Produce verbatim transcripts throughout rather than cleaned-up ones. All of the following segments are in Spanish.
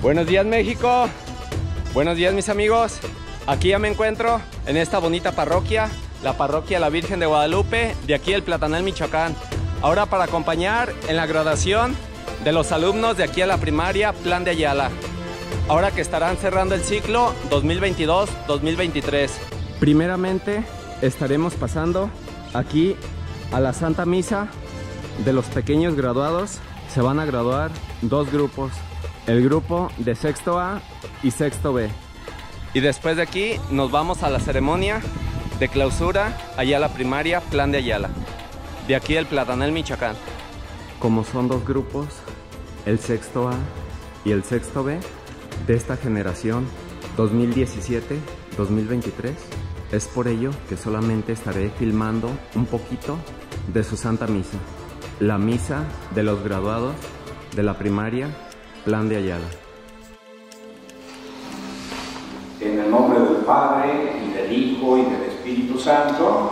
Buenos días, México. Buenos días, mis amigos. Aquí ya me encuentro en esta bonita parroquia, la parroquia La Virgen de Guadalupe, de aquí el Platanal, Michoacán. Ahora para acompañar en la graduación de los alumnos de aquí a la primaria Plan de Ayala. Ahora que estarán cerrando el ciclo dos mil veintidós dos mil veintitrés. Primeramente estaremos pasando aquí a la Santa Misa de los pequeños graduados. Se van a graduar dos grupos, el grupo de sexto A y sexto B. Y después de aquí nos vamos a la ceremonia de clausura allá a la primaria Plan de Ayala, de aquí el Platanal, Michoacán. Como son dos grupos, el sexto A y el sexto B, de esta generación dos mil diecisiete dos mil veintitrés, es por ello que solamente estaré filmando un poquito de su Santa Misa, la misa de los graduados de la primaria Plan de Ayala. En el nombre del Padre, y del Hijo, y del Espíritu Santo.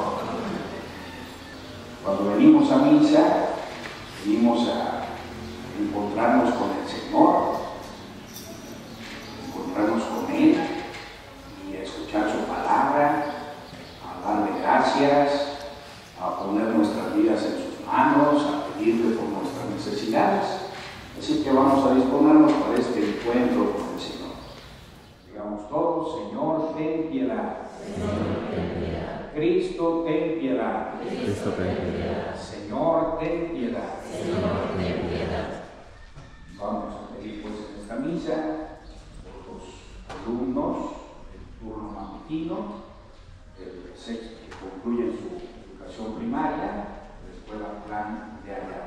Cuando venimos a misa, venimos a encontrarnos con el Señor, encontrarnos con Él y a escuchar su palabra, a darle gracias, a poner nuestras vidas en sus manos, a pedirle por nuestras necesidades. Así que vamos a disponernos para este encuentro con el Señor. Digamos todos: Señor, ten piedad. Señor, ten piedad. Cristo, ten piedad. Cristo, ten piedad. Señor, ten piedad. Señor, ten piedad. Vamos a pedir pues en esta misa por los alumnos del turno matutino, del sexto, que concluyen su educación primaria, de la Escuela Plan de Ayala.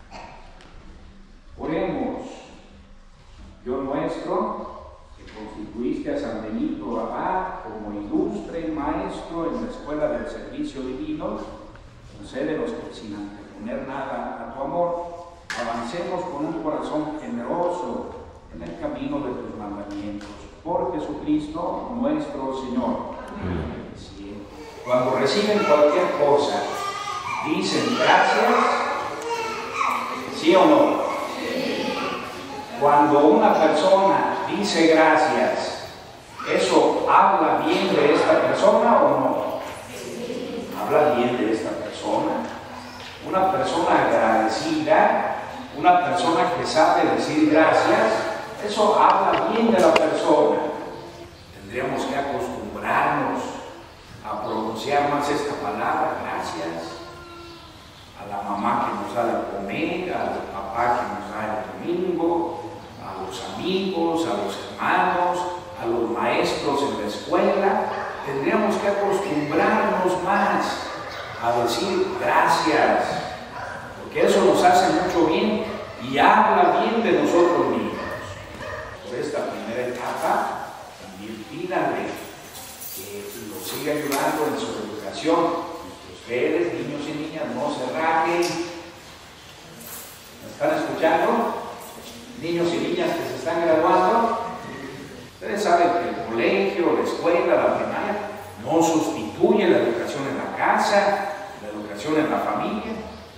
Oremos. Dios nuestro, que constituiste a San Benito Abad como ilustre maestro en la escuela del servicio divino, concédenos que sin anteponer nada a tu amor, avancemos con un corazón generoso en el camino de tus mandamientos. Por Jesucristo nuestro Señor. Sí. Cuando reciben cualquier cosa, dicen gracias, ¿sí o no? Cuando una persona dice gracias, ¿eso habla bien de esta persona o no? Habla bien de esta persona. Una persona agradecida, una persona que sabe decir gracias, eso habla bien de la persona. Tendríamos que acostumbrarnos a pronunciar más esta palabra, gracias, a la mamá que nos da de comer, al papá que nos da el domingo, a los amigos, a los hermanos, a los maestros en la escuela. Tendríamos que acostumbrarnos más a decir gracias, porque eso nos hace mucho bien y habla bien de nosotros mismos. Por esta primera etapa, también pídanle que los siga ayudando en su educación. Ustedes, niños y niñas, no se rajen. ¿Me están escuchando? Niños y niñas que se están graduando, ustedes saben que el colegio, la escuela, la primaria no sustituye la educación en la casa, la educación en la familia,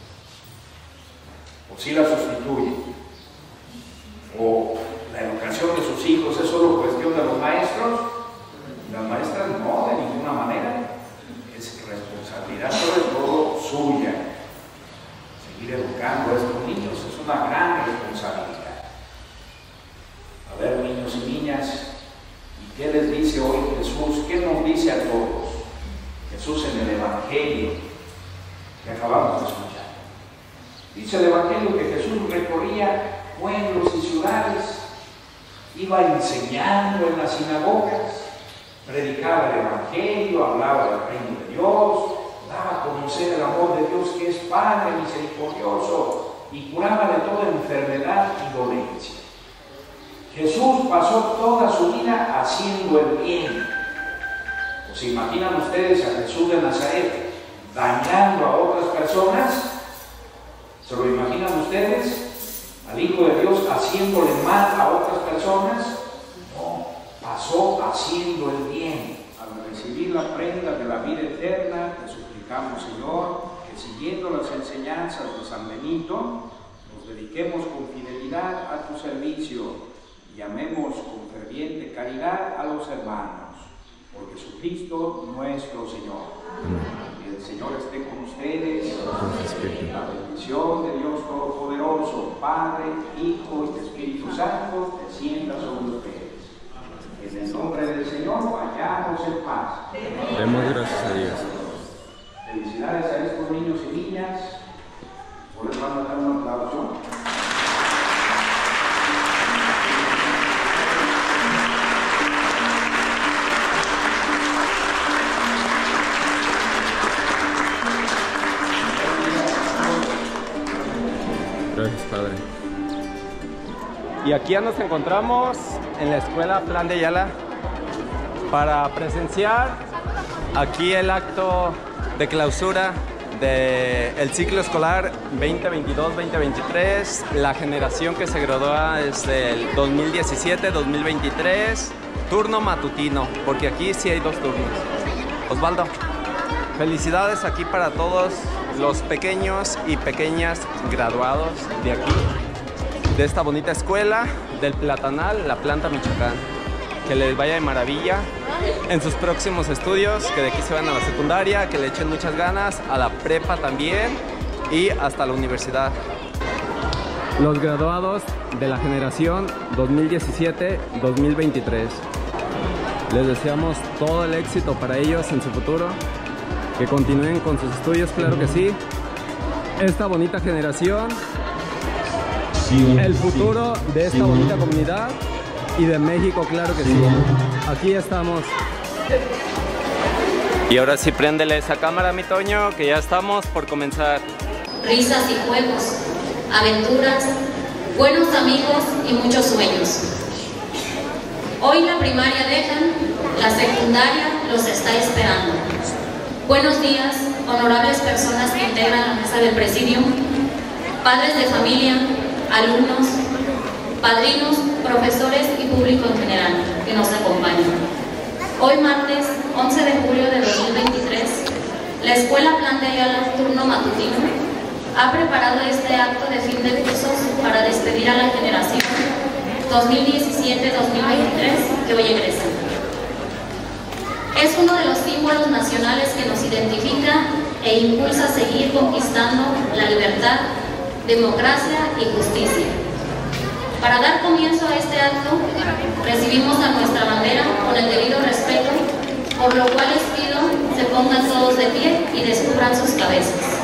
o sí la sustituye, o la educación de sus hijos es solo cuestión de los maestros. Las maestras no, de ninguna manera, es responsabilidad sobre todo suya. Seguir educando a estos niños es una gran responsabilidad. A ver, niños y niñas, ¿y qué les dice hoy Jesús? ¿Qué nos dice a todos Jesús en el Evangelio que acabamos de escuchar? Dice el Evangelio que Jesús recorría pueblos y ciudades, iba enseñando en las sinagogas, predicaba el Evangelio, hablaba del reino de Dios, daba a conocer el amor de Dios, que es Padre misericordioso, y curaba de toda enfermedad y dolencia. Jesús pasó toda su vida haciendo el bien. ¿O se imaginan ustedes a Jesús de Nazaret dañando a otras personas? ¿Se lo imaginan ustedes? ¿Al Hijo de Dios haciéndole mal a otras personas? No, pasó haciendo el bien. Al recibir la prenda de la vida eterna, te suplicamos, Señor, que siguiendo las enseñanzas de San Benito, nos dediquemos con fidelidad a tu servicio y amemos caridad a los hermanos, por Jesucristo nuestro Señor. Que el Señor esté con ustedes. La bendición de Dios Todopoderoso, Padre, Hijo y Espíritu Santo, descienda sobre ustedes. En el nombre del Señor, vayamos en paz. Demos gracias a Dios. Felicidades a estos niños y niñas. ¿O les van a dar un aplauso? Gracias, Padre. Y aquí ya nos encontramos en la Escuela Plan de Ayala para presenciar aquí el acto de clausura del ciclo escolar veinte veintidós veinte veintitrés, la generación que se gradúa desde el dos mil diecisiete dos mil veintitrés, turno matutino, porque aquí sí hay dos turnos. Osvaldo, felicidades aquí para todos los pequeños y pequeñas graduados de aquí, de esta bonita escuela del Platanal, La Planta, Michoacán. Que les vaya de maravilla en sus próximos estudios, que de aquí se van a la secundaria, que le echen muchas ganas, a la prepa también y hasta la universidad. Los graduados de la generación dos mil diecisiete dos mil veintitrés. Les deseamos todo el éxito para ellos en su futuro, que continúen con sus estudios, claro que sí. Esta bonita generación, el futuro de esta bonita comunidad y de México, claro que sí. Aquí estamos. Y ahora sí, préndele esa cámara, mi Toño, que ya estamos por comenzar. Risas y juegos, aventuras, buenos amigos y muchos sueños. Hoy la primaria dejan, la secundaria los está esperando. Buenos días, honorables personas que integran la mesa del presidio, padres de familia, alumnos, padrinos, profesores y público en general que nos acompañan. Hoy martes once de julio de dos mil veintitrés, la Escuela Plan de Ayala, turno matutino, ha preparado este acto de fin de cursos para despedir a la generación dos mil diecisiete dos mil veintitrés que hoy egresa. Es uno de los símbolos nacionales que nos identifica e impulsa a seguir conquistando la libertad, democracia y justicia. Para dar comienzo a este acto, recibimos a nuestra bandera con el debido respeto, por lo cual les pido se pongan todos de pie y descubran sus cabezas.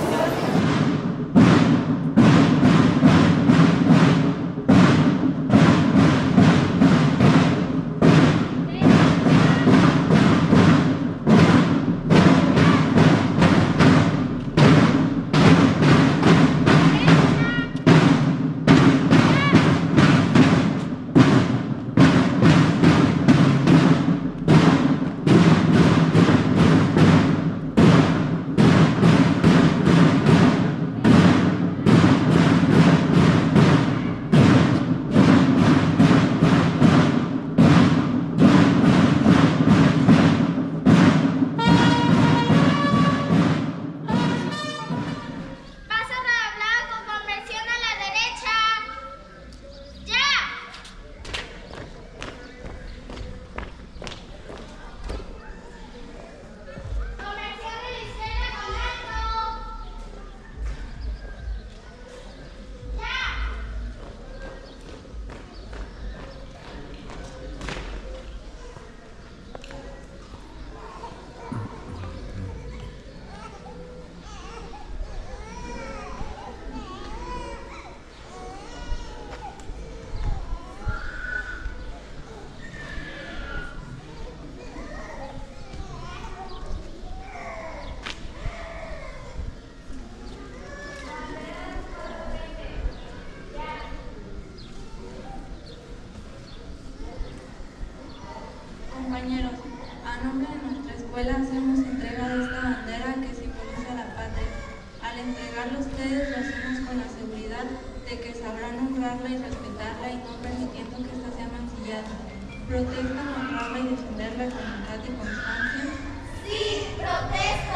Compañeros, a nombre de nuestra escuela hacemos entrega de esta bandera que simboliza la patria. Al entregarla a ustedes lo hacemos con la seguridad de que sabrán honrarla y respetarla y no permitiendo que ésta sea mancillada. ¿Protestan honrarla y defenderla con voluntad y constancia? ¡Sí, protesto!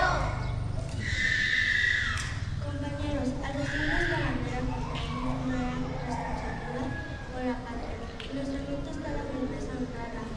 Compañeros, al recibir esta bandera construimos una responsabilidad por la patria. Nuestra meta es claramente honrarla.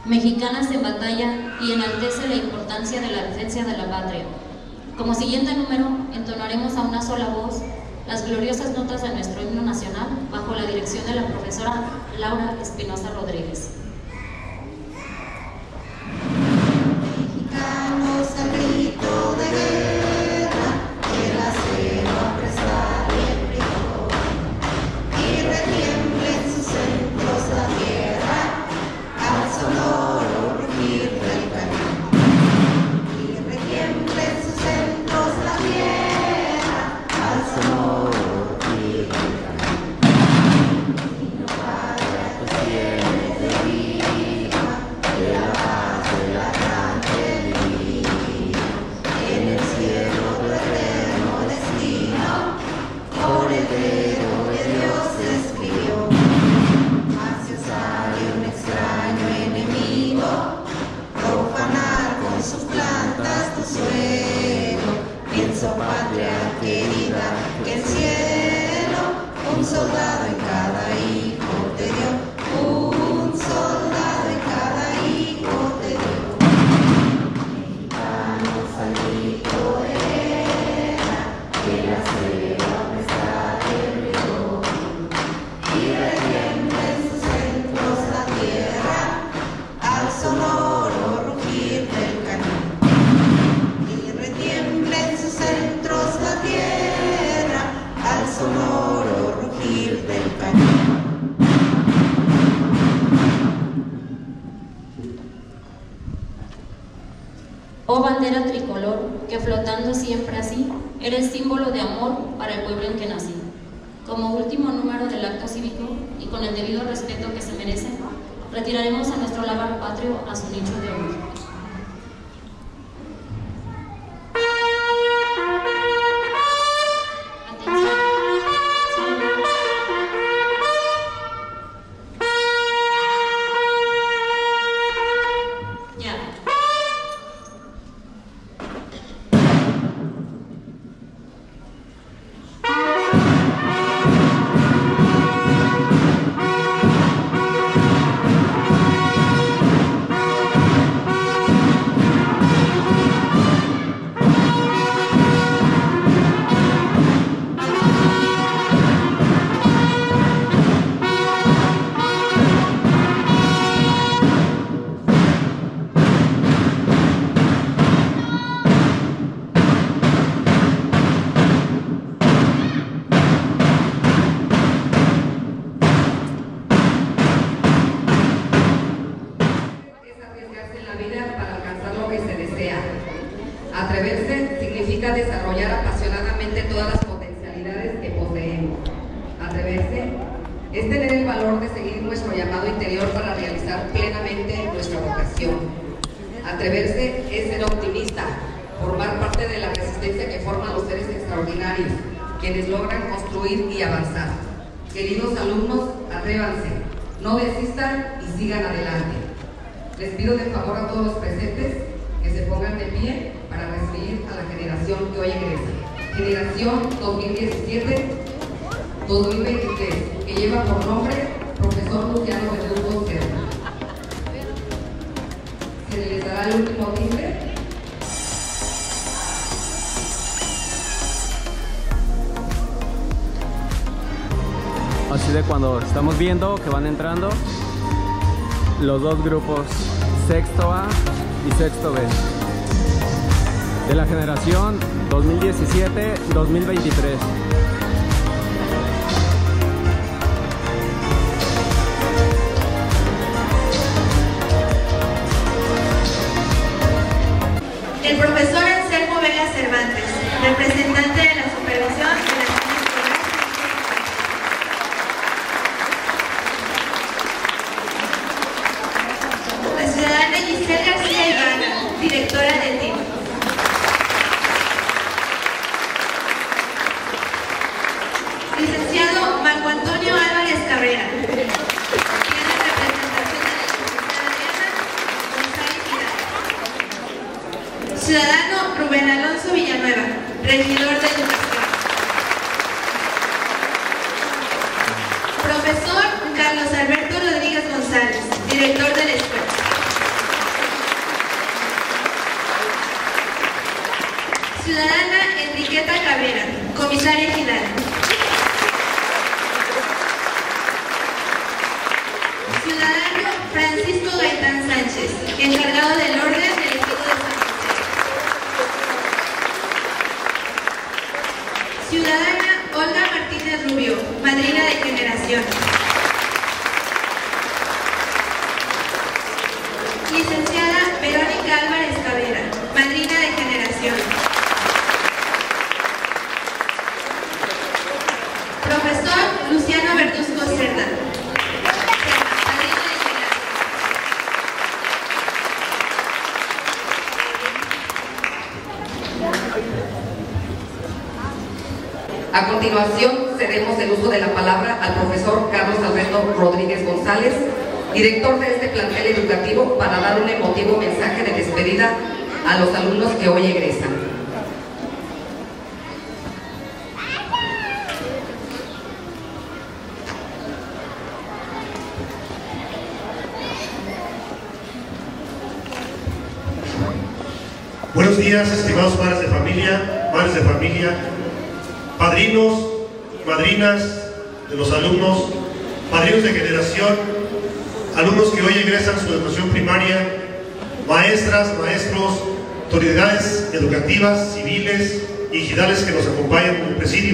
mexicanas en batalla y enaltece la importancia de la defensa de la patria. Como siguiente número, entonaremos a una sola voz las gloriosas notas de nuestro himno nacional bajo la dirección de la profesora Laura Espinosa Rodríguez. Mexicanos al grito de guerra, que el acero apresar el frijol, y retiemble en sus centros la tierra, al sonoro rugir del cañón. Y retiemble en sus centros la tierra, al sonoro rugir del cañón. Y no vaya tu siempre viva, de la paz de la grande divina, en el cielo tu eterno destino, por el dedo de Dios escribió. Hacia sale un extraño enemigo, profanar con sus plantas tu suelo. Pienso, patria querida, que el cielo un soldado en cada hijo te dio, un soldado en cada hijo te dio. Mexicanos al grito de guerra, que el acero apresar el rigor, y retiemble en sus centros la tierra, al sonoro rugir del cañón. Y retiemble en sus centros la tierra, al sonoro rugir del cañón. Oh bandera tricolor, que flotando siempre así, eres símbolo de amor para el pueblo en que nací. Como último número del acto cívico y con el debido respeto que se merece, retiraremos a nuestro lábaro patrio a su nicho de honor. Atreverse significa desarrollar apasionadamente todas las potencialidades que poseemos. Atreverse es tener el valor de seguir nuestro llamado interior para realizar plenamente nuestra vocación. Atreverse es ser optimista, formar parte de la resistencia que forman los seres extraordinarios, quienes logran construir y avanzar. Queridos alumnos, atrévanse, no desistan y sigan adelante. Les pido de favor a todos los presentes que se pongan de pie para recibir a la generación que hoy egresa. Generación dos mil diecisiete dos mil veintitrés, que lleva por nombre Profesor Luciano Verdugo Serna. Se les dará el último timbre. Así de cuando estamos viendo que van entrando los dos grupos, sexto A y sexto B, de la generación dos mil diecisiete dos mil veintitrés. El profesor Anselmo Vega Cervantes, representante de la supervisión de la La ciudadana Giselle García Ivana, directora del T I N. Licenciado Marco Antonio Álvarez Cabrera. Tiene representación de la licenciada Diana González Hidalgo. Ciudadano Rubén Alonso Villanueva, regidor de Educación. Profesor Carlos Alberto Rodríguez González, director de la escuela. Ciudadana Enriqueta Cabrera, comisaria ejidal. Ciudadano Francisco Gaitán Sánchez, encargado del orden del ejido de San José. Ciudadana Olga Martínez Rubio, madrina de generación. Licenciada Verónica Álvarez Cabrera, madrina de generación. Profesor Luciano Verduzco Cerda, madrina de generación. A continuación, cedemos el uso de la palabra al profesor Carlos Alberto Rodríguez González, director de este plantel educativo, para dar un emotivo mensaje de despedida a los alumnos que hoy egresan. Buenos días, estimados padres de familia, madres de familia, padrinos y madrinas de los alumnos, padrinos de generación, alumnos que hoy egresan su educación primaria, maestras, maestros, autoridades educativas, civiles y ejidales que nos acompañan en el presidio.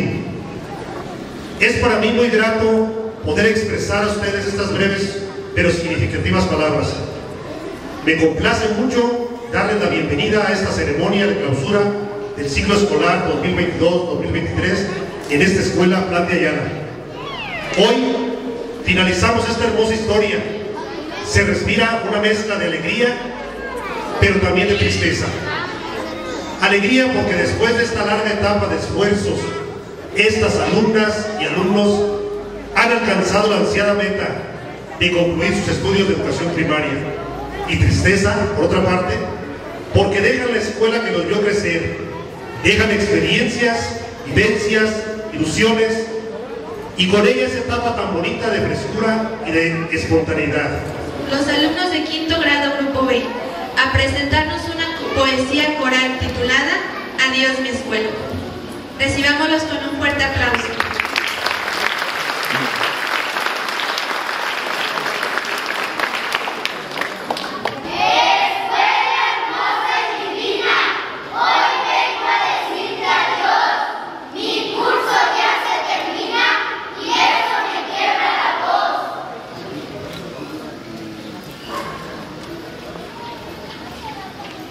Es para mí muy grato poder expresar a ustedes estas breves pero significativas palabras. Me complace mucho darles la bienvenida a esta ceremonia de clausura del ciclo escolar dos mil veintidós dos mil veintitrés en esta escuela Plan de Ayala. Hoy finalizamos esta hermosa historia. Se respira una mezcla de alegría, pero también de tristeza. Alegría porque después de esta larga etapa de esfuerzos, estas alumnas y alumnos han alcanzado la ansiada meta de concluir sus estudios de educación primaria. Y tristeza, por otra parte, porque dejan la escuela que los vio crecer, dejan experiencias, vivencias, ilusiones, y con ella esa etapa tan bonita de frescura y de espontaneidad. Los alumnos de quinto grado Grupo B, a presentarnos una poesía coral titulada Adiós mi escuela. Recibámoslos con un fuerte aplauso.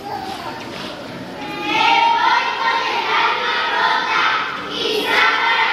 Me voy con el alma rota, quizá para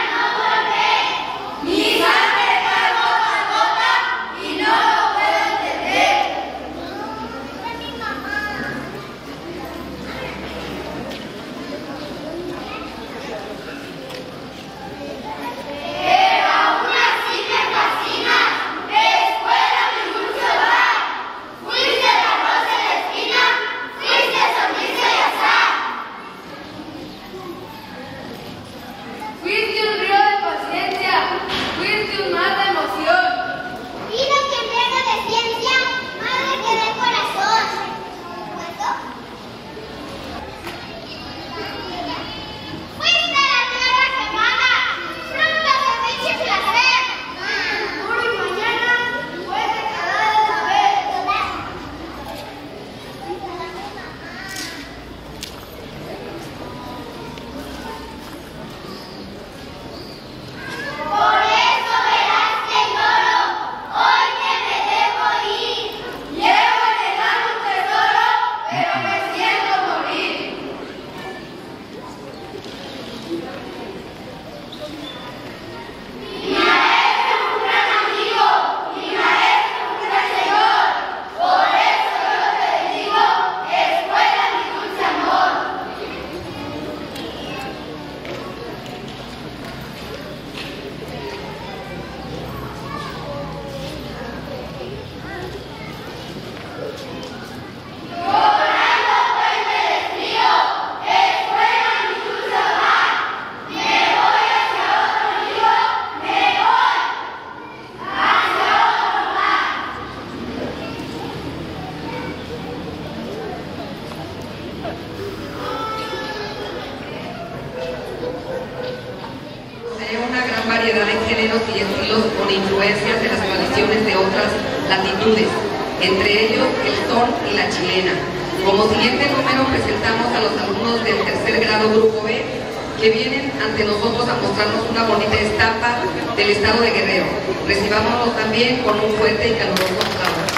variedad en géneros y estilos con influencias de las tradiciones de otras latitudes, entre ellos el son y la chilena. Como siguiente número presentamos a los alumnos del tercer grado Grupo B, que vienen ante nosotros a mostrarnos una bonita estampa del estado de Guerrero. Recibámoslos también con un fuerte y caluroso aplauso.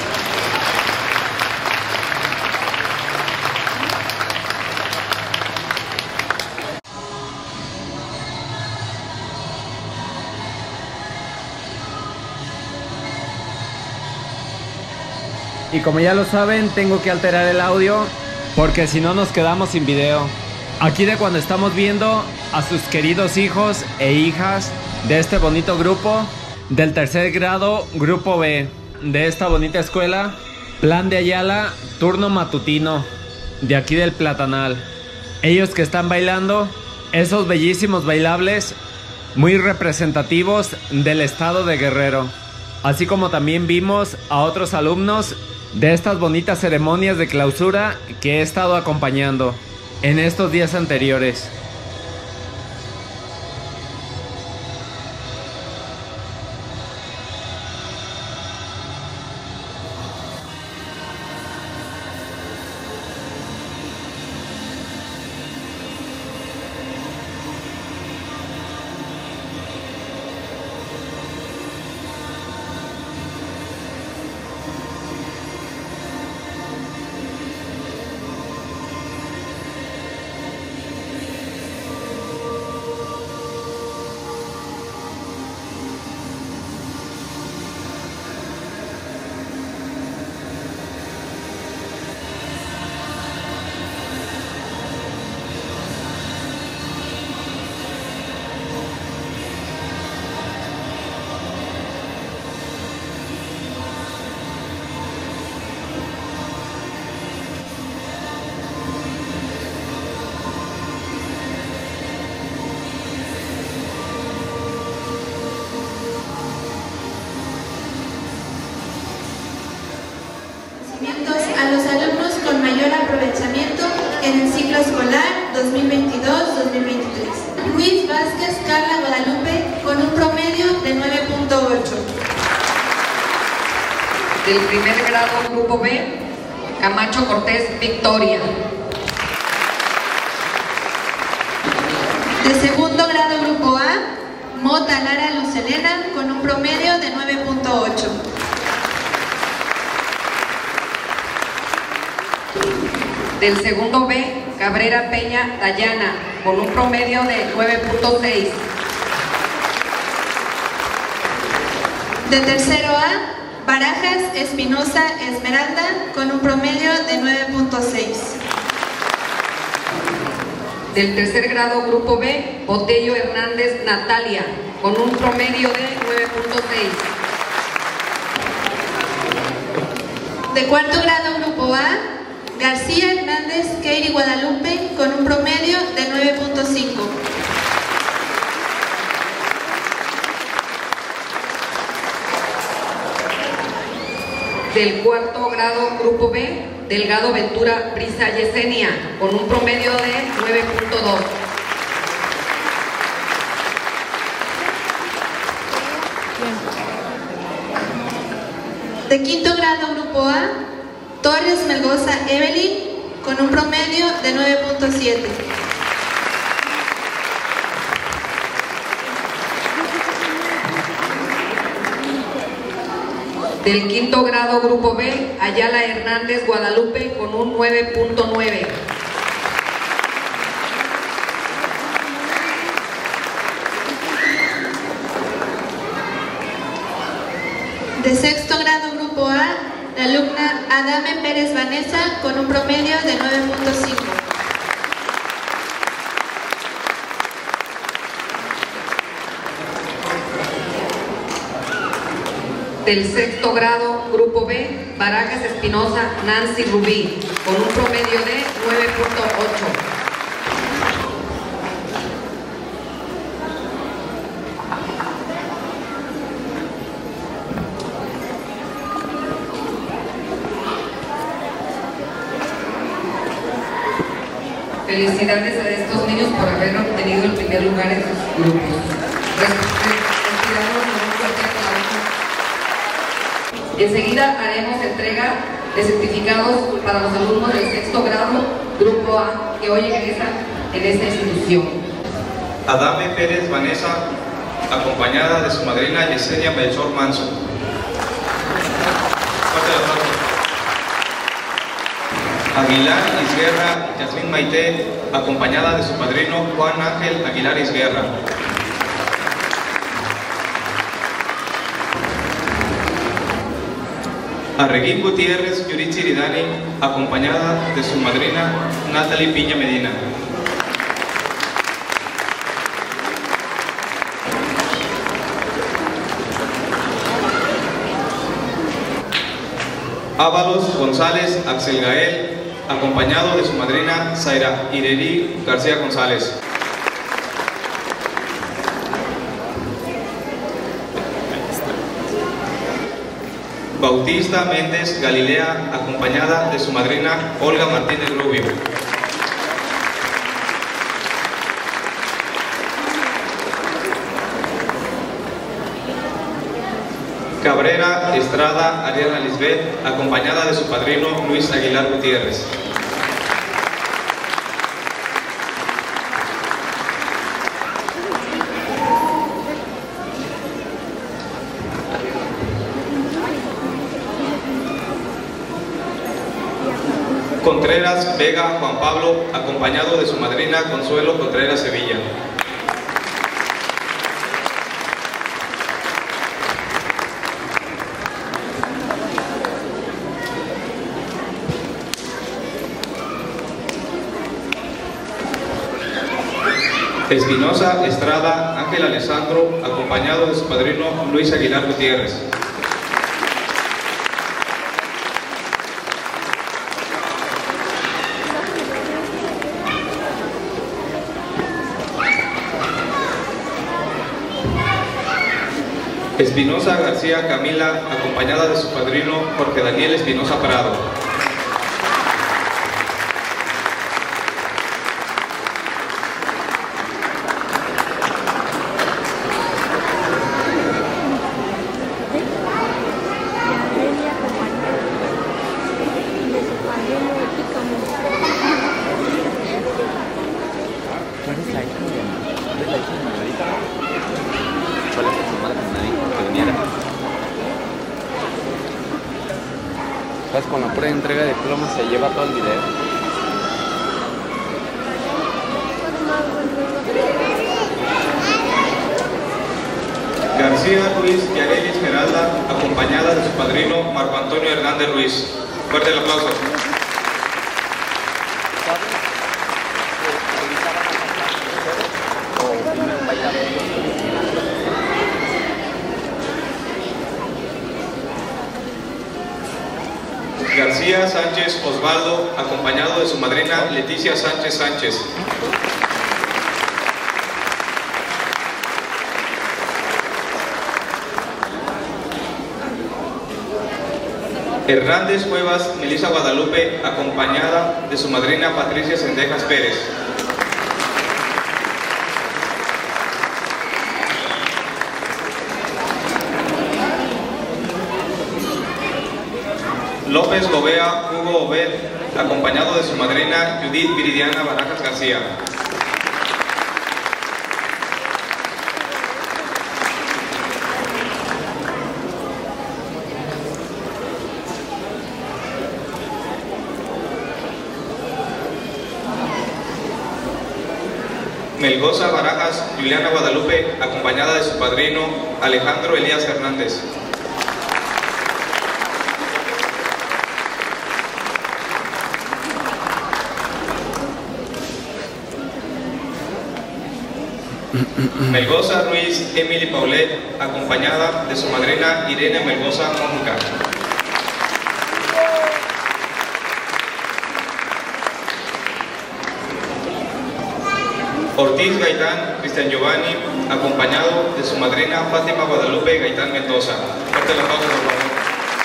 Y como ya lo saben, tengo que alterar el audio porque si no nos quedamos sin video. Aquí de cuando estamos viendo a sus queridos hijos e hijas de este bonito grupo del tercer grado Grupo B de esta bonita escuela Plan de Ayala, turno matutino de aquí del Platanal. Ellos que están bailando esos bellísimos bailables muy representativos del estado de Guerrero, así como también vimos a otros alumnos de estas bonitas ceremonias de clausura que he estado acompañando en estos días anteriores. A los alumnos con mayor aprovechamiento en el ciclo escolar dos mil veintidós dos mil veintitrés. Luis Vázquez Carla Guadalupe con un promedio de nueve punto ocho. Del primer grado Grupo B, Camacho Cortés Victoria. De segundo grado Grupo A, Mota Lara Luz Elena con un promedio de nueve punto ocho. Del segundo B, Cabrera Peña Dayana, con un promedio de nueve punto seis. De tercero A, Barajas Espinosa Esmeralda, con un promedio de nueve punto seis. Del tercer grado Grupo B, Botello Hernández Natalia, con un promedio de nueve punto seis. De cuarto grado Grupo A, García Hernández Keiri Guadalupe con un promedio de nueve punto cinco. Del cuarto grado Grupo B, Delgado Ventura Brisa Yesenia, con un promedio de nueve punto dos. De quinto grado Grupo A, Torres Melgoza Evelyn, con un promedio de nueve punto siete. Del quinto grado Grupo B, Ayala Hernández Guadalupe, con un nueve punto nueve. De sexto grado Grupo A, la alumna Adame Pérez Vanessa con un promedio de nueve punto cinco. Del sexto grado Grupo B, Barajas Espinosa Nancy Rubí, con un promedio de nueve punto ocho. Felicidades a estos niños por haber obtenido el primer lugar en sus grupos. Enseguida haremos entrega de certificados para los alumnos del sexto grado, Grupo A, que hoy egresan en esta institución. Adame Pérez Vanessa, acompañada de su madrina Yesenia Melchor Manso. Fuerte el aplauso. Aguilar Isguerra Yasmín Maite, acompañada de su padrino Juan Ángel Aguilar Isguerra. Arreguín Gutiérrez Yuritsi Iridani, acompañada de su madrina Natalie Piña Medina. Ábalos González Axel Gael, acompañado de su madrina Zaira Ireri García González. Bautista Méndez Galilea, acompañada de su madrina Olga Martínez Rubio. Cabrera Estrada Ariana Lisbeth, acompañada de su padrino Luis Aguilar Gutiérrez. Contreras Vega Juan Pablo, acompañado de su madrina Consuelo Contreras Sevilla. Espinosa Estrada Ángel Alessandro, acompañado de su padrino Luis Aguilar Gutiérrez. Espinosa García Camila, acompañada de su padrino Jorge Daniel Espinosa Prado. ¿Sabes? Con la pura entrega de diplomas se lleva todo el video. García Ruiz Yareli Esmeralda, acompañada de su padrino Marco Antonio Hernández Ruiz. Fuerte el aplauso. García Sánchez Osvaldo, acompañado de su madrina Leticia Sánchez Sánchez. Hernández Cuevas Melissa Guadalupe, acompañada de su madrina Patricia Sendejas Pérez. López Gobea Hugo Obed, acompañado de su madrina Judith Viridiana Barajas García. Melgoza Barajas Juliana Guadalupe, acompañada de su padrino Alejandro Elías Hernández. Melgoza Ruiz Emily Paulet, acompañada de su madrina Irene Melgoza Mónica. Ortiz Gaitán Cristian Giovanni, acompañado de su madrina Fátima Guadalupe Gaitán Mendoza. Fuerte el aplauso, por favor.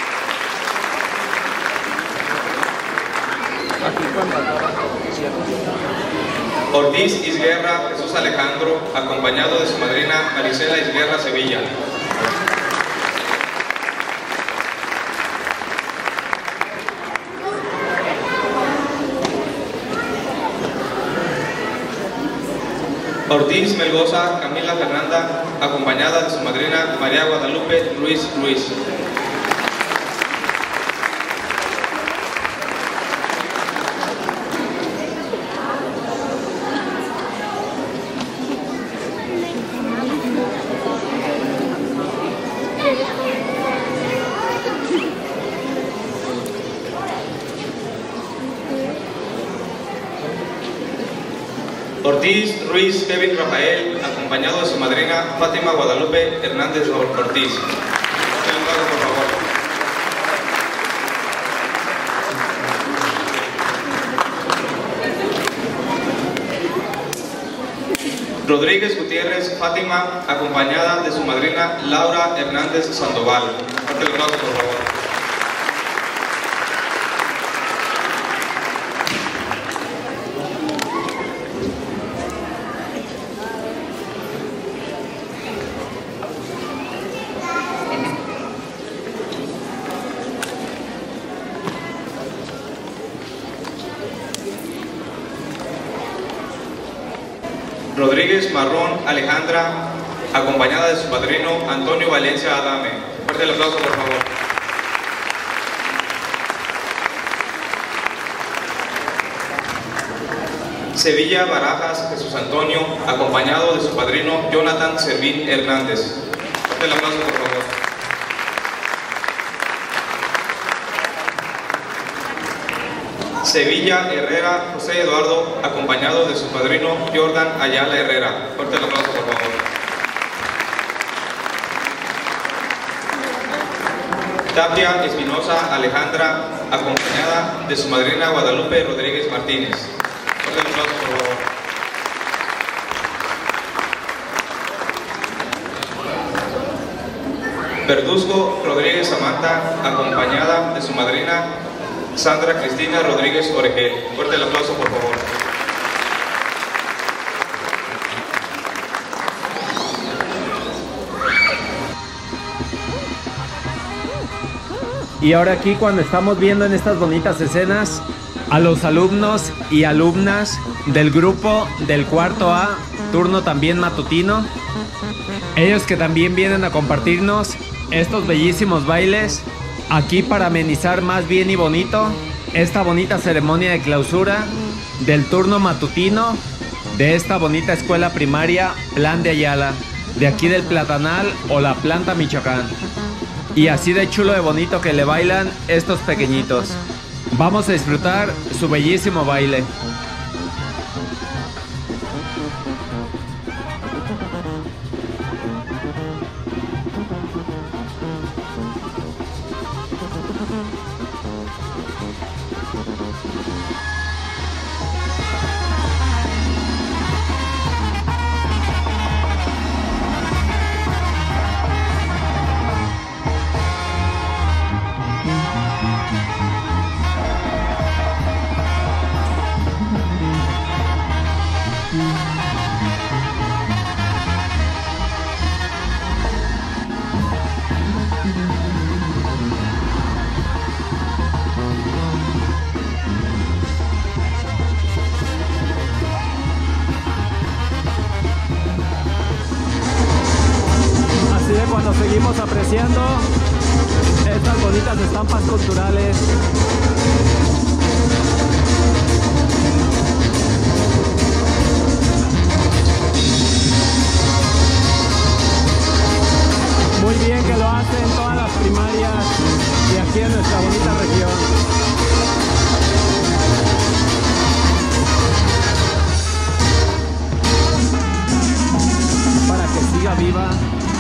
Ortiz Isguerra Jesús Alejandro, acompañado de su madrina Marisela Isguerra Sevilla. Ortiz Melgoza Camila Fernanda, acompañada de su madrina María Guadalupe Ruiz Ruiz. Ortiz Ruiz Kevin Rafael, acompañado de su madrina Fátima Guadalupe Hernández Ortiz. Por favor. Rodríguez Gutiérrez Fátima, acompañada de su madrina Laura Hernández Sandoval. Fuerte el aplauso, por favor. Rodríguez Marrón Alejandra, acompañada de su padrino Antonio Valencia Adame. Fuerte el aplauso, por favor. Sevilla Barajas Jesús Antonio, acompañado de su padrino Jonathan Servín Hernández. Fuerte el aplauso, por favor. Sevilla Herrera José Eduardo, acompañado de su padrino Jordan Ayala Herrera. Fuerte el aplauso, por favor. Tapia Espinosa Alejandra, acompañada de su madrina Guadalupe Rodríguez Martínez. Fuerte el aplauso, por favor. Verduzco Rodríguez Samantha, acompañada de su madrina Sandra Cristina Rodríguez Oregel. Fuerte el aplauso, por favor. Y ahora aquí, cuando estamos viendo en estas bonitas escenas a los alumnos y alumnas del grupo del cuarto A, turno también matutino, ellos que también vienen a compartirnos estos bellísimos bailes aquí para amenizar más bien y bonito esta bonita ceremonia de clausura del turno matutino de esta bonita escuela primaria Plan de Ayala, de aquí del Platanal o La Planta, Michoacán. Y así de chulo de bonito que le bailan estos pequeñitos. Vamos a disfrutar su bellísimo baile. Cuando seguimos apreciando estas bonitas estampas culturales. Muy bien que lo hacen todas las primarias y aquí en nuestra bonita región. Para que siga viva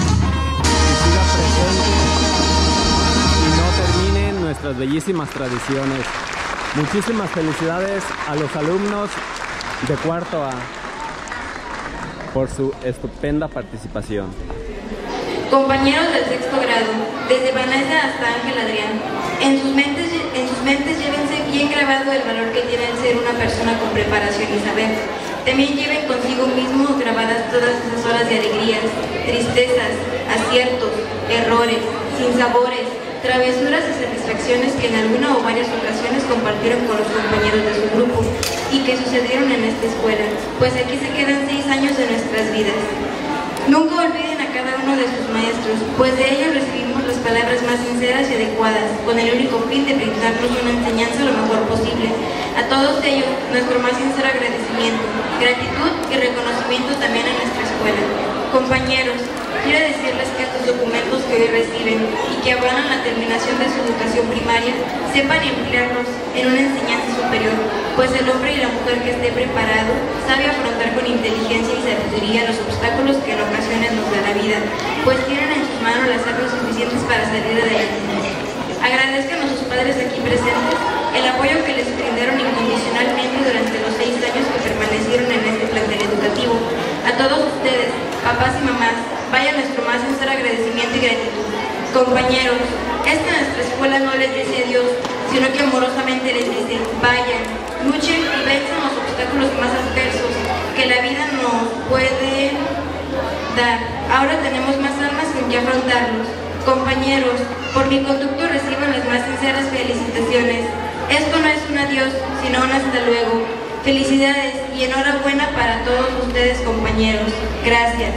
y no terminen nuestras bellísimas tradiciones. Muchísimas felicidades a los alumnos de cuarto A por su estupenda participación. Compañeros del sexto grado, desde Vanessa hasta Ángel Adrián, en sus mentes, en sus mentes llévense bien grabado el valor que tiene el ser una persona con preparación y saber. También lleven consigo mismos grabadas todas esas horas de alegrías, tristezas, aciertos, errores, sinsabores, travesuras y satisfacciones que en alguna o varias ocasiones compartieron con los compañeros de su grupo y que sucedieron en esta escuela, pues aquí se quedan seis años de nuestras vidas. Nunca olviden a cada uno de sus maestros, pues de ellos recibimos las palabras más sinceras y adecuadas, con el único fin de brindarnos una enseñanza lo mejor posible. A todos ellos, nuestro más sincero agradecimiento, gratitud y reconocimiento también a nuestra escuela. Compañeros, quiero decirles que estos documentos que hoy reciben y que avalan la terminación de su educación primaria, sepan emplearlos en una enseñanza superior, pues el hombre y la mujer que esté preparado sabe afrontar con inteligencia y sabiduría los obstáculos que en ocasiones nos da la vida, pues tienen en sus manos las armas suficientes para salir adelante. Agradezcan a sus padres aquí presentes el apoyo que les brindaron incondicionalmente durante los seis años que permanecieron en este plantel educativo. A todos ustedes, papás y mamás, vaya nuestro más sincero agradecimiento y gratitud. Compañeros, esta nuestra escuela no les dice adiós, sino que amorosamente les dice, vayan, luchen y venzan los obstáculos más adversos que la vida nos puede dar. Ahora tenemos más armas con que afrontarlos. Compañeros, por mi conducto reciban las más sinceras felicitaciones. Esto no es un adiós, sino un hasta luego. Felicidades y enhorabuena para todos ustedes, compañeros. Gracias.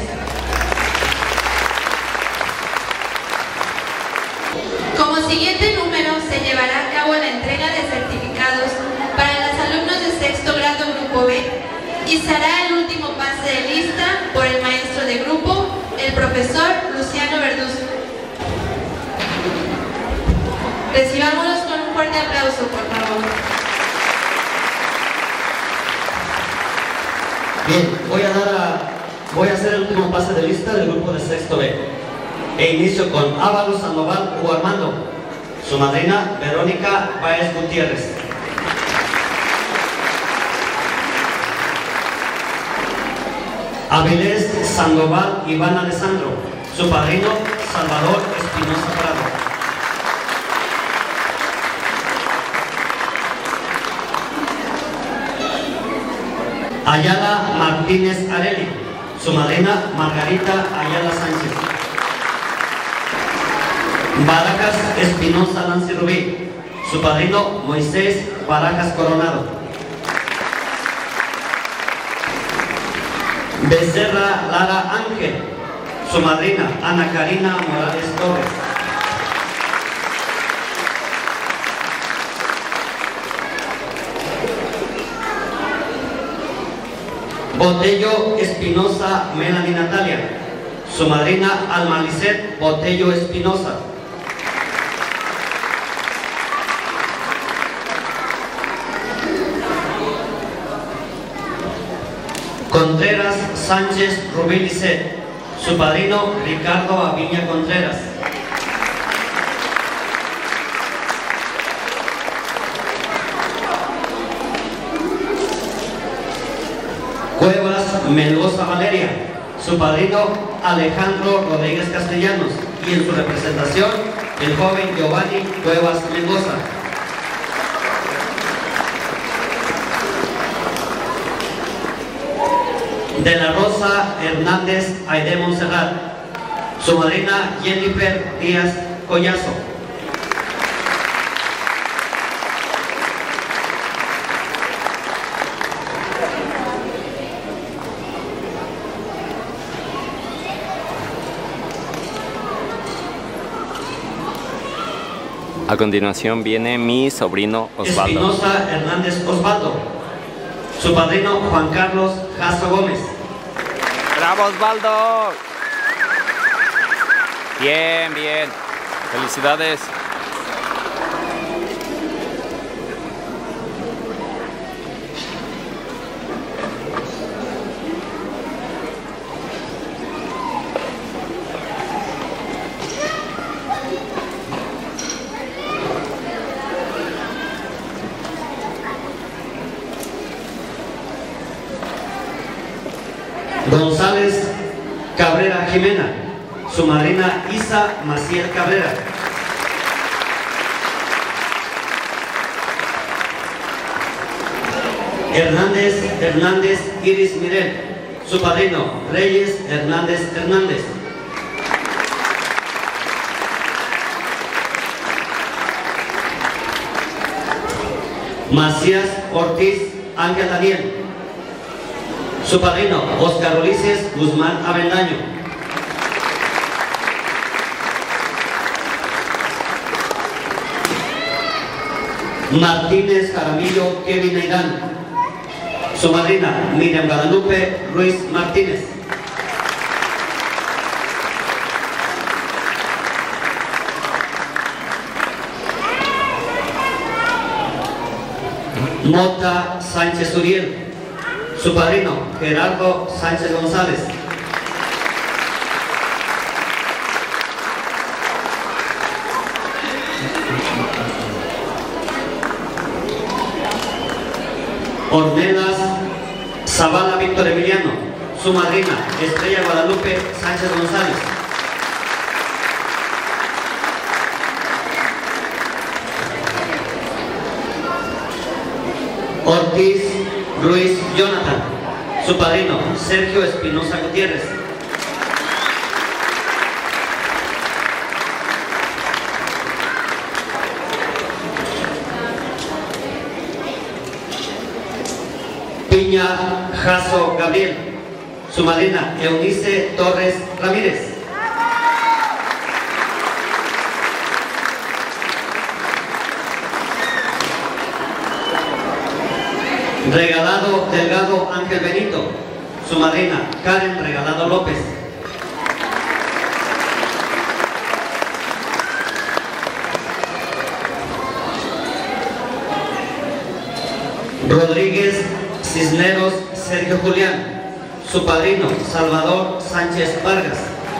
Como siguiente número se llevará a cabo la entrega de certificados para los alumnos de sexto grado Grupo B y se hará el último pase de lista por el maestro de grupo, el profesor Luciano Verduzco. Recibámoslos con un fuerte aplauso, por favor. Bien, voy a dar a, voy a hacer el último pase de lista del grupo de sexto B. E inicio con Ábalos Sandoval Hugo Armando, su madrina Verónica Báez Gutiérrez. Avilés Sandoval Iván Alessandro, su padrino Salvador Espinosa Prado. Ayala Martínez Areli, su madrina Margarita Ayala Sánchez. Barajas Espinosa Nancy Rubí, su padrino Moisés Barajas Coronado. Becerra Lara Ángel, su madrina Ana Karina Morales Torres. Botello Espinosa Melanie Natalia, su madrina Alma Lisset Botello Espinosa. Contreras Sánchez Rubí Lisset, su padrino Ricardo Aviña Contreras. Cuevas Mendoza Valeria, su padrino Alejandro Rodríguez Castellanos y en su representación el joven Giovanni Cuevas Mendoza. De la Rosa Hernández Aide Montserrat, su madrina Jennifer Díaz Collazo. A continuación viene mi sobrino Osvaldo. Espinosa Hernández Osvaldo, su padrino Juan Carlos Jasso Gómez. ¡Bravo, Osvaldo! Bien, bien. Felicidades. González Cabrera Jimena, su madrina Isa Maciel Cabrera. Hernández Hernández Iris Mirel, su padrino Reyes Hernández Hernández. Macías Ortiz Ángel Daniel. Su padrino, Oscar Ulises Guzmán Avendaño. Martínez Jaramillo Kevin Aidán. Su madrina, Miriam Guadalupe Ruiz Martínez. Mota Sánchez Uriel. Su padrino, Gerardo Sánchez González. Ornelas Zavala Víctor Emiliano. Su madrina, Estrella Guadalupe Sánchez González. Ortiz Ruiz Jonathan. Su padrino, Sergio Espinosa Gutiérrez. Piña Jasso Gabriel. Su madrina, Eunice Torres Ramírez. Regalado Delgado Ángel Benito. Su madrina, Karen Regalado López. Rodríguez Cisneros Sergio Julián. Su padrino, Salvador Sánchez Vargas.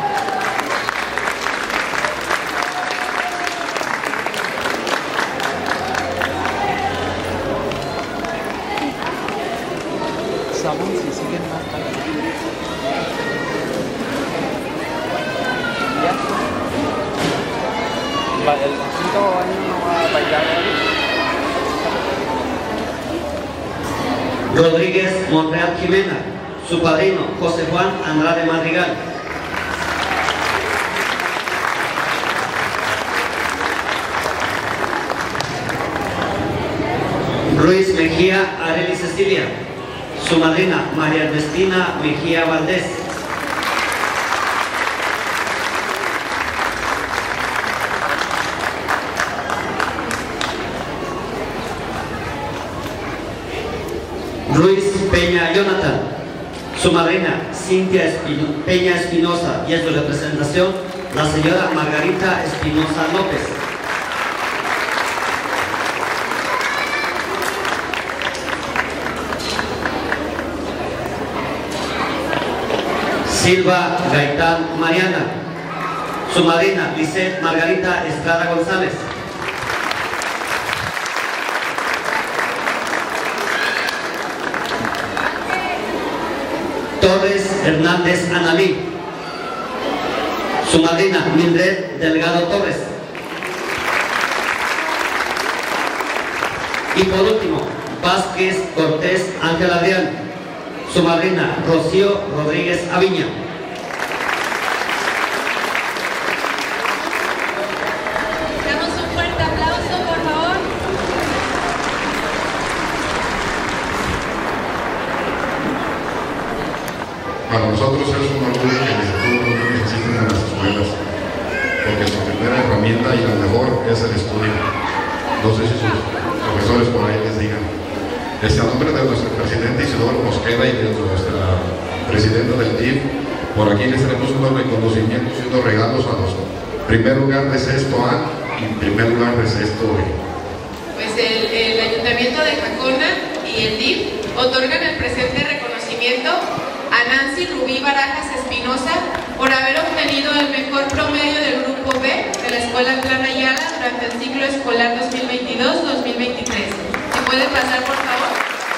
El quinto año no va a bailar. Rodríguez Monreal Jimena. Su padrino, José Juan Andrade Madrigal. Ruiz Mejía Areli Cecilia. Su madrina, María Ernestina Mejía Valdés. Ruiz Peña Jonathan. Su madrina, Cintia Espino, Peña Espinosa, y en su representación, la señora Margarita Espinosa López. Silva Gaitán Mariana. Su madrina, Lisette Margarita Estrada González. Torres Hernández Analí. Su madrina, Mildred Delgado Torres. Y por último, Vázquez Cortés Ángel Adrián. Su madrina, Rocío Rodríguez Aviña. Damos un fuerte aplauso, por favor. Para nosotros es un orgullo que los niños asisten a las escuelas, porque su primera herramienta y la mejor es el estudio. No sé si sus profesores por ahí les digan. Este, a nombre de nuestro presidente Isidoro Mosqueda y de nuestra presidenta del D I F, por aquí les tenemos unos reconocimientos y unos regalos a los primer lugar de sexto A y primer lugar de sexto B. Pues el, el Ayuntamiento de Jacona y el D I F otorgan el presente reconocimiento a Nancy Rubí Barajas Espinosa por haber obtenido el mejor promedio del Grupo B de la Escuela Plan Ayala durante el ciclo escolar dos mil veintidós dos mil veintitrés. ¿Se puede pasar, por favor?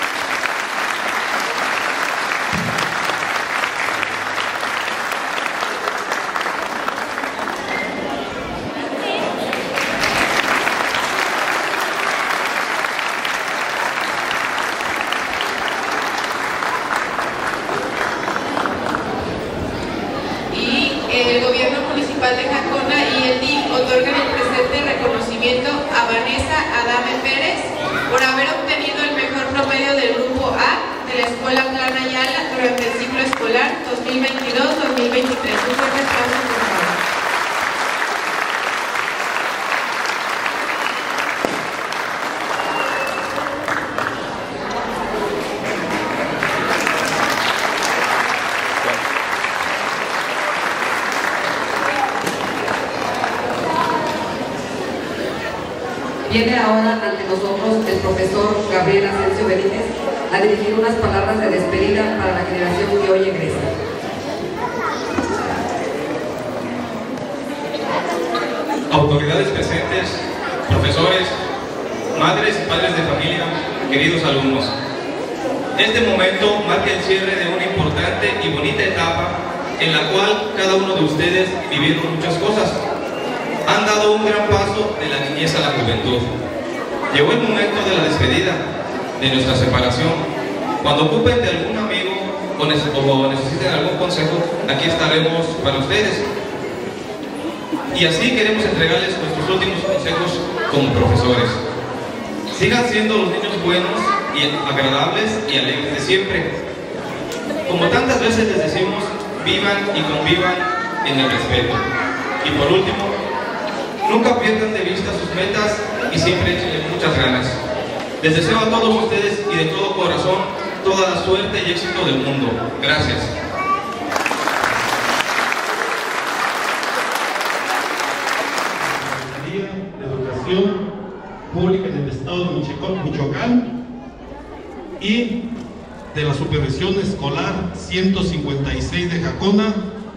El Gobierno Municipal de Jacona y el D I F otorgan el presente reconocimiento a Vanessa Adame Pérez por haber obtenido el mejor promedio del grupo A de la Escuela Plan Ayala durante el ciclo escolar dos mil veintidós dos mil veintitrés. Un fuerte aplauso, por favor. Viene ahora ante nosotros el profesor Gabriel Asensio Benítez a dirigir unas palabras de despedida para la generación que hoy egresa. Autoridades presentes, profesores, madres y padres de familia, queridos alumnos. Este momento marca el cierre de una importante y bonita etapa en la cual cada uno de ustedes vivieron muchas cosas. Han dado un gran paso de la niñez a la juventud. Llegó el momento de la despedida, de nuestra separación. Cuando ocupen de algún amigo o necesiten algún consejo, aquí estaremos para ustedes. Y así queremos entregarles nuestros últimos consejos como profesores. Sigan siendo los niños buenos y agradables y alegres de siempre. Como tantas veces les decimos, vivan y convivan en el respeto. Y por último, nunca pierdan de vista sus metas y siempre échenle muchas ganas. Les deseo a todos ustedes y de todo corazón toda la suerte y éxito del mundo. Gracias. Secretaría de Educación Pública en el Estado de Michoacán y de la Supervisión Escolar ciento cincuenta y seis de Jacona,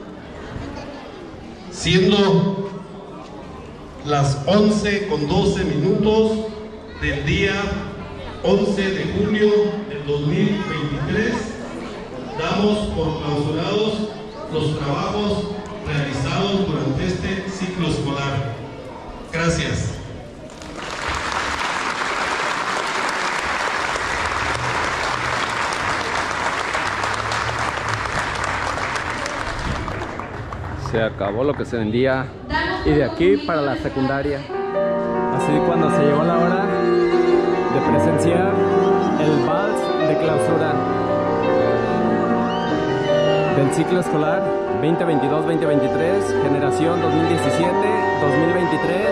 siendo las once con doce minutos del día once de julio del dos mil veintitrés, damos por clausurados los trabajos realizados durante este ciclo escolar. Gracias. Se acabó lo que se vendía y de aquí para la secundaria. Así cuando se llegó la hora de presenciar el vals de clausura del ciclo escolar veinte veintidós veinte veintitrés, generación dos mil diecisiete dos mil veintitrés,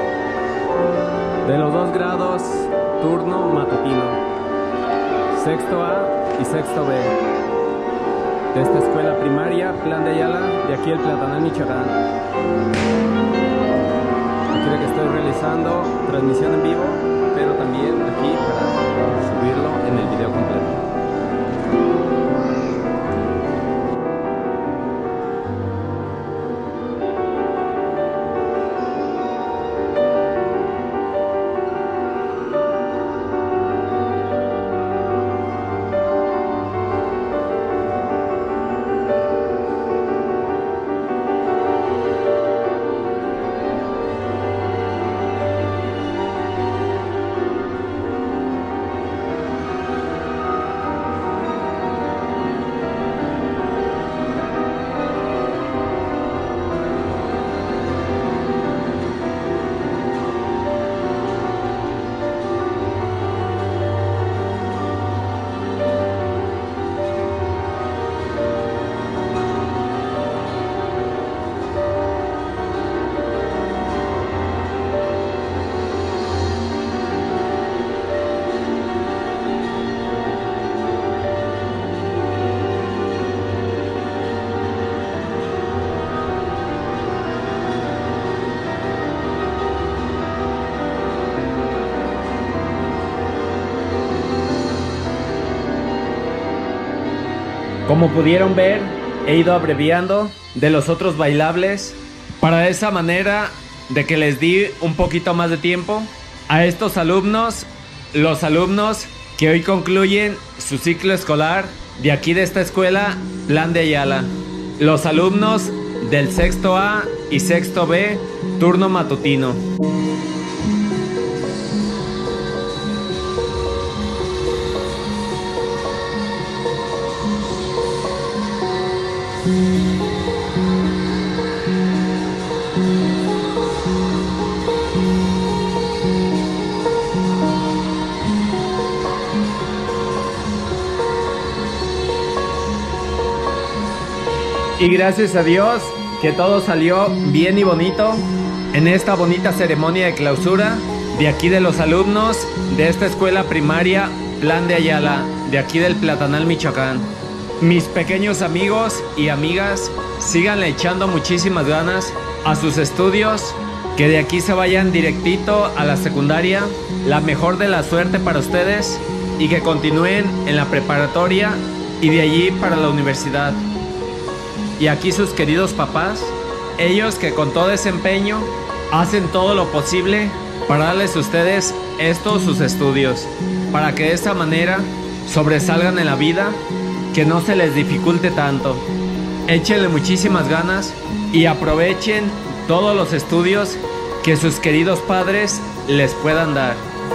de los dos grados turno matutino, sexto A y sexto B, de esta escuela primaria Plan de Ayala, de aquí el Platanal, Michoacán. Aquí de que estoy realizando transmisión en vivo, pero también aquí para subirlo en el video completo. Como pudieron ver, he ido abreviando de los otros bailables para esa manera de que les di un poquito más de tiempo a estos alumnos, los alumnos que hoy concluyen su ciclo escolar de aquí de esta escuela Plan de Ayala, los alumnos del sexto A y sexto B, turno matutino. Y gracias a Dios que todo salió bien y bonito en esta bonita ceremonia de clausura de aquí de los alumnos de esta escuela primaria Plan de Ayala, de aquí del Platanal, Michoacán. Mis pequeños amigos y amigas, síganle echando muchísimas ganas a sus estudios, que de aquí se vayan directito a la secundaria, la mejor de la suerte para ustedes, y que continúen en la preparatoria y de allí para la universidad. Y aquí sus queridos papás, ellos que con todo ese empeño hacen todo lo posible para darles a ustedes estos sus estudios, para que de esta manera sobresalgan en la vida, que no se les dificulte tanto. Échenle muchísimas ganas y aprovechen todos los estudios que sus queridos padres les puedan dar.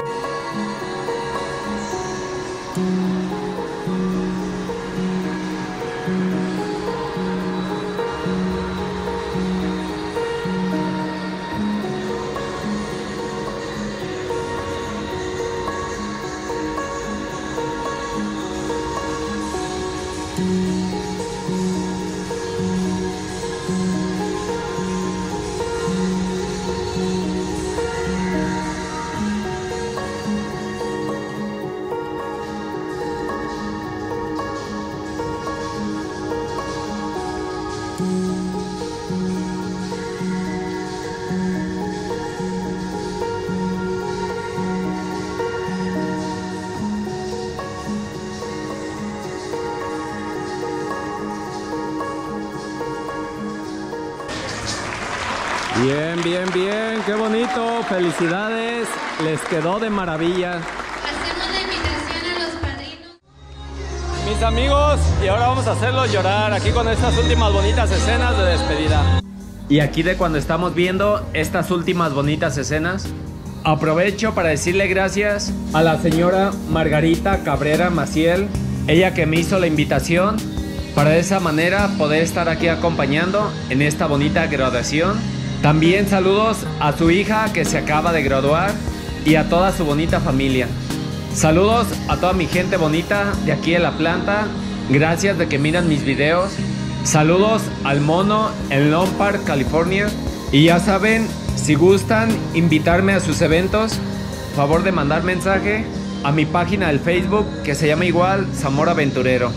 Bien, bien, bien, qué bonito, felicidades, les quedó de maravilla. Hacemos la invitación a los padrinos. Mis amigos, y ahora vamos a hacerlos llorar aquí con estas últimas bonitas escenas de despedida. Y aquí de cuando estamos viendo estas últimas bonitas escenas, aprovecho para decirle gracias a la señora Margarita Cabrera Maciel, ella que me hizo la invitación para de esa manera poder estar aquí acompañando en esta bonita graduación. También saludos a su hija que se acaba de graduar y a toda su bonita familia. Saludos a toda mi gente bonita de aquí de la planta. Gracias de que miran mis videos. Saludos al mono en Lone Park, California. Y ya saben, si gustan invitarme a sus eventos, favor de mandar mensaje a mi página del Facebook que se llama igual Zamora Aventurero.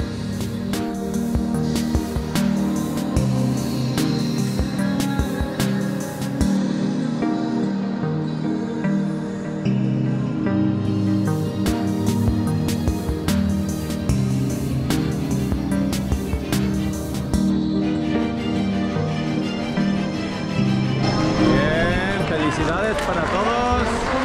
Felicidades para todos.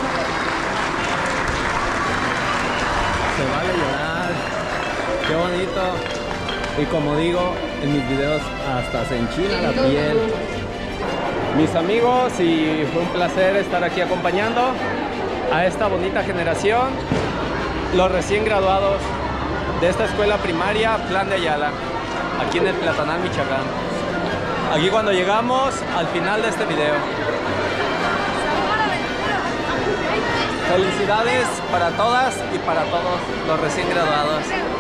Se vale llorar. Qué bonito. Y como digo en mis videos, hasta se enchina la piel. Mis amigos, y fue un placer estar aquí acompañando a esta bonita generación, los recién graduados de esta escuela primaria Plan de Ayala, aquí en el Platanal, Michoacán. Aquí cuando llegamos al final de este video. Felicidades para todas y para todos los recién graduados.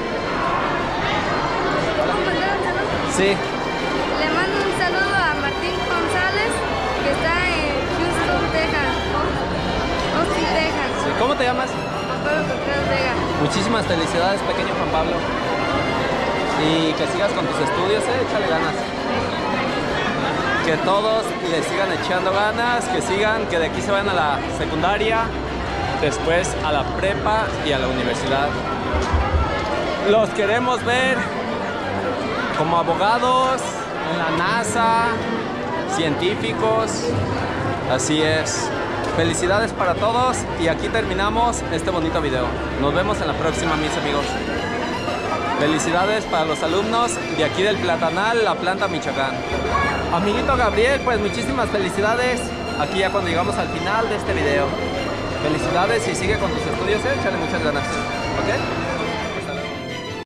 Sí. Le mando un saludo a Martín González, que está en Houston, Texas. Austin, Texas. Sí. ¿Cómo te llamas? Juan Pablo Contreras Vega. Muchísimas felicidades, pequeño Juan Pablo. Y que sigas con tus estudios, eh, échale ganas. Que todos le sigan echando ganas, que sigan, que de aquí se vayan a la secundaria, después a la prepa y a la universidad. Los queremos ver como abogados, en la NASA, científicos. Así es. Felicidades para todos y aquí terminamos este bonito video. Nos vemos en la próxima, mis amigos. Felicidades para los alumnos de aquí del Platanal, La Planta, Michoacán. Amiguito Gabriel, pues muchísimas felicidades. Aquí ya cuando llegamos al final de este video. Felicidades y sigue con tus estudios, ¿eh? Échale muchas ganas. ¿Ok?